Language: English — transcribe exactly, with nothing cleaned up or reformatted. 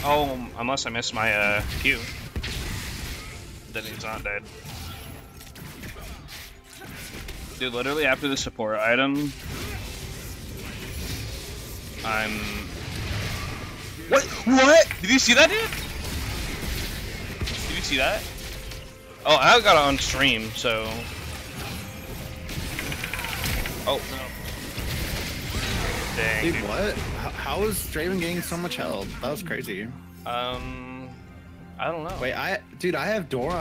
Oh, unless I missed my uh, Q. Then he's not dead. Dude, literally after the support item, I'm... What? What? Did you see that, dude? Did you see that? Oh, I got it on stream, so... Oh, no. Dang, dude, dude. what? How, how is Draven getting so much health? That was crazy. Um, I don't know. Wait, I, dude, I have Dora